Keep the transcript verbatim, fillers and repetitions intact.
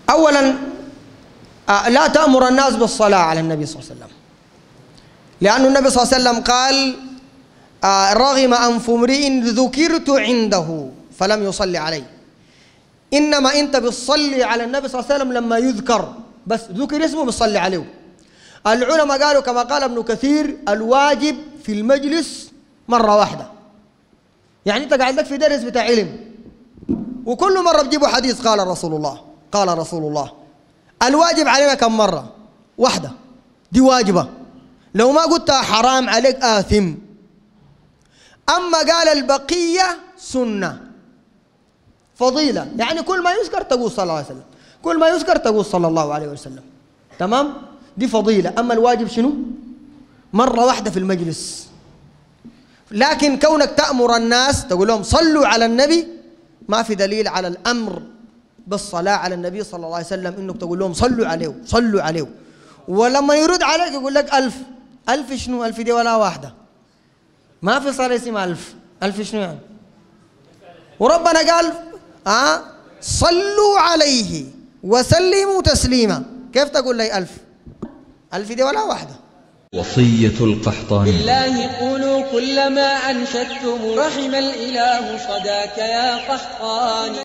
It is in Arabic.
أولا لا تأمر الناس بالصلاة على النبي صلى الله عليه وسلم، لأن النبي صلى الله عليه وسلم قال رغم أنف امرئ ذكرت عنده فلم يصلي علي. إنما أنت بتصلي على النبي صلى الله عليه وسلم لما يذكر، بس ذكر اسمه بتصلي عليه. العلماء قالوا كما قال ابن كثير الواجب في المجلس مرة واحدة. يعني أنت قاعد لك في درس بتاع علم وكل مرة بتجيبوا حديث قال رسول الله قال رسول الله، الواجب علينا كم مرة؟ واحدة، دي واجبة، لو ما قلتها حرام عليك آثم. أما قال البقية سنة فضيلة، يعني كل ما يذكر تقول صلى الله عليه وسلم، كل ما يذكر تقول صلى الله عليه وسلم، تمام؟ دي فضيلة. أما الواجب شنو؟ مرة واحدة في المجلس. لكن كونك تأمر الناس تقول لهم صلوا على النبي، ما في دليل على الأمر بالصلاة على النبي صلى الله عليه وسلم إنك تقول لهم صلوا عليه صلوا عليه. ولما يرد عليك يقول لك ألف. ألف شنو؟ ألف دي ولا واحدة، ما في صلاة اسمها ألف. ألف شنو يعني؟ وربنا قال آه صلوا عليه وسلموا تسليما، كيف تقول لي ألف؟ ألف دي ولا واحدة. وصية القحطاني: بالله قولوا كل ما أنشدتم رحم الإله صداك يا قحطاني.